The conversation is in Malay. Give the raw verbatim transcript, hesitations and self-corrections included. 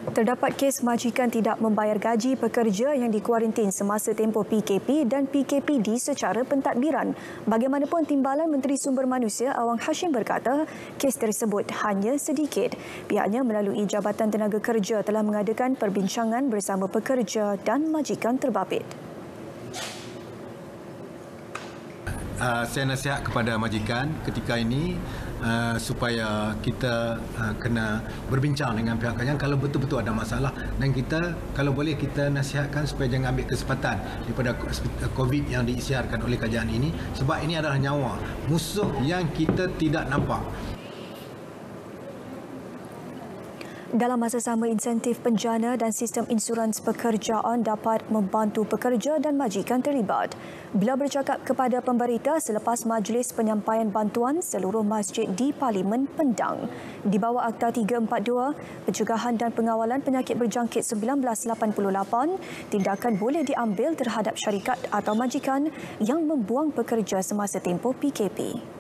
Terdapat kes majikan tidak membayar gaji pekerja yang dikuarantin semasa tempoh P K P dan P K P D secara pentadbiran. Bagaimanapun, Timbalan Menteri Sumber Manusia Awang Hashim berkata kes tersebut hanya sedikit. Pihaknya melalui Jabatan Tenaga Kerja telah mengadakan perbincangan bersama pekerja dan majikan terbabit. Uh, saya nasihat kepada majikan ketika ini uh, supaya kita uh, kena berbincang dengan pihak kerajaan kalau betul-betul ada masalah, dan kita kalau boleh kita nasihatkan supaya jangan ambil kesempatan daripada COVID yang diisiarkan oleh kerajaan ini, sebab ini adalah nyawa, musuh yang kita tidak nampak. Dalam masa sama, insentif penjana dan sistem insurans pekerjaan dapat membantu pekerja dan majikan terlibat. Bila bercakap kepada pemberita selepas majlis penyampaian bantuan seluruh masjid di Parlimen Pendang, di bawah Akta tiga empat dua, Pencegahan dan Pengawalan Penyakit Berjangkit seribu sembilan ratus lapan puluh lapan, tindakan boleh diambil terhadap syarikat atau majikan yang membuang pekerja semasa tempoh P K P.